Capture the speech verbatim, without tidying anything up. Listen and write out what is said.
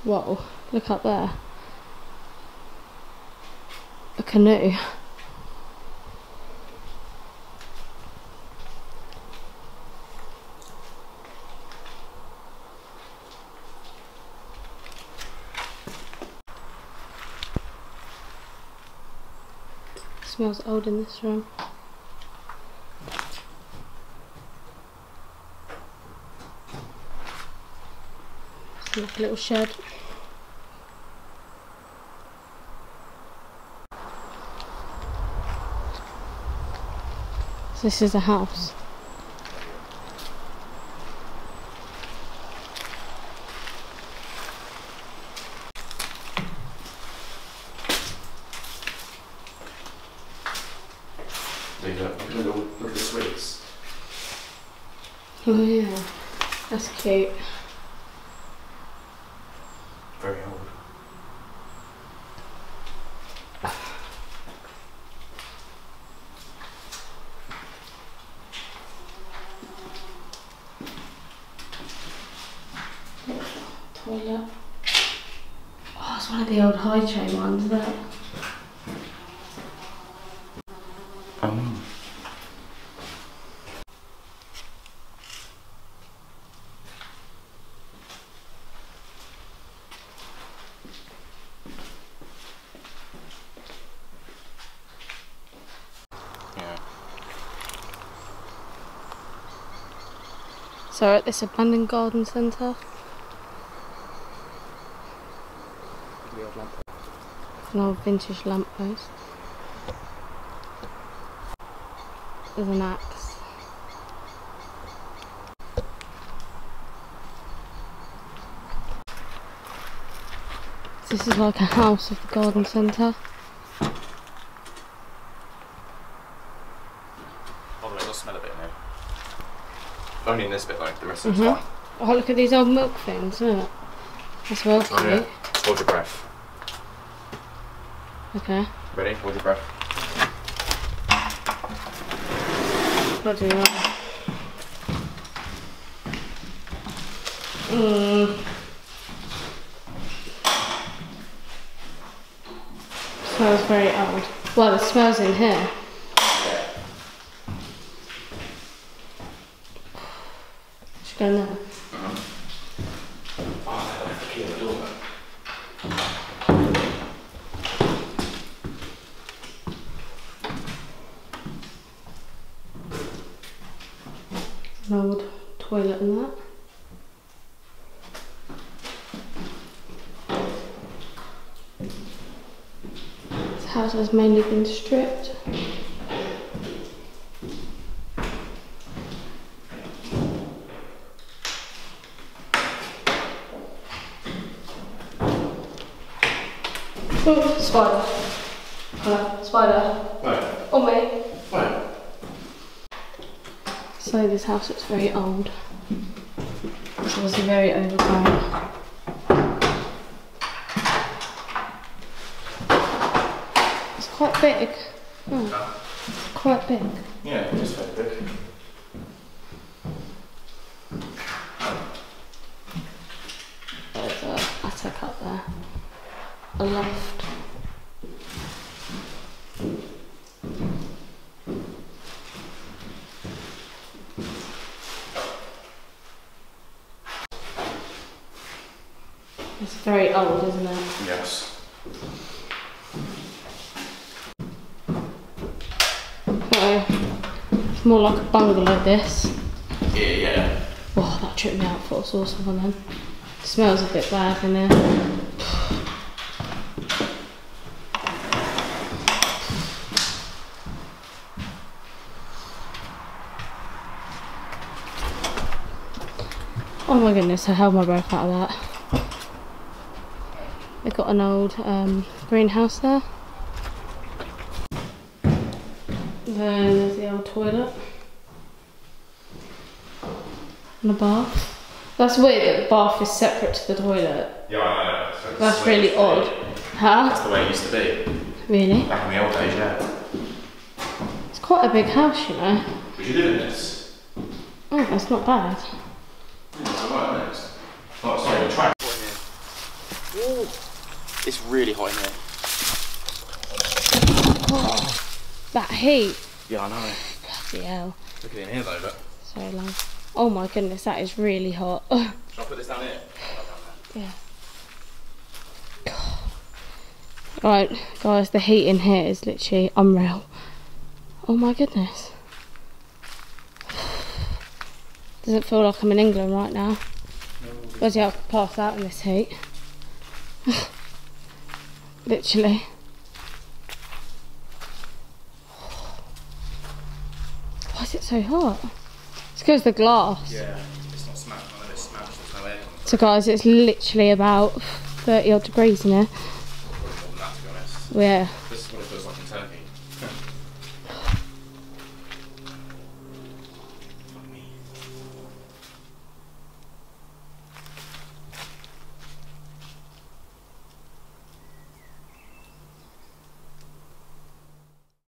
Whoa, look up there. A canoe. Smells old in this room. It's like a little shed. So this is a house. Look, look, look at the sweets. Oh yeah, that's cute. Very old. Toilet. Oh, it's one of the old high chain ones, isn't it? Um. Yeah. So we're at this abandoned garden centre. An old vintage lamppost. There's an axe. This is like a house of the garden centre. Oh, it does smell a bit now. Only in this bit, like the rest of Mm-hmm. it's fine. Oh, look at these old milk things, isn't it? That's well cute. Oh, yeah. Hold your breath. Okay. Ready? Hold your breath. What do you want? Mm. Smells very old. Well, it smells in here. Should go in there. Uh-huh. Oh, I left the key on the door. An old toilet and that. This house has mainly been stripped. Oh, spider. Hello, spider. Right. On me. Right. So this house looks very old. It's obviously very overgrown. It's quite big. Oh, it's quite big. Yeah, it's very big. There's a attic up there. A loft. It's very old, isn't it? Yes. So, it's more like a bungalow, this. Yeah, yeah. Oh, that tripped me out for a sauce of one then. It smells a bit bad in there. Oh my goodness, I held my breath out of that. They've got an old um, greenhouse there. Then there's the old toilet. And a bath. That's weird that the bath is separate to the toilet. Yeah, I know. So it's That's the way it really used to odd. be. Huh? That's the way it used to be. Really? Back in the old days, yeah. It's quite a big house, you know. Would you live in this? Oh, that's not bad. Yeah, it's alright, isn't it? It's not so track. Ooh. It's really hot in here. Oh, that heat. Yeah, I know. Bloody hell. Look at it in here though, look. So long. Oh my goodness, that is really hot. Shall I put this down here? Yeah. Right, guys, the heat in here is literally unreal. Oh my goodness. Doesn't feel like I'm in England right now. Bloody hell, I could pass out in this heat. Literally. Why is it so hot? It's because of the glass. Yeah, it's not smashed. I know it's smashed, there's no air. So guys, it's literally about thirty odd degrees in here. Probably more than that, to be honest. Yeah. This is what it feels like in Turkey.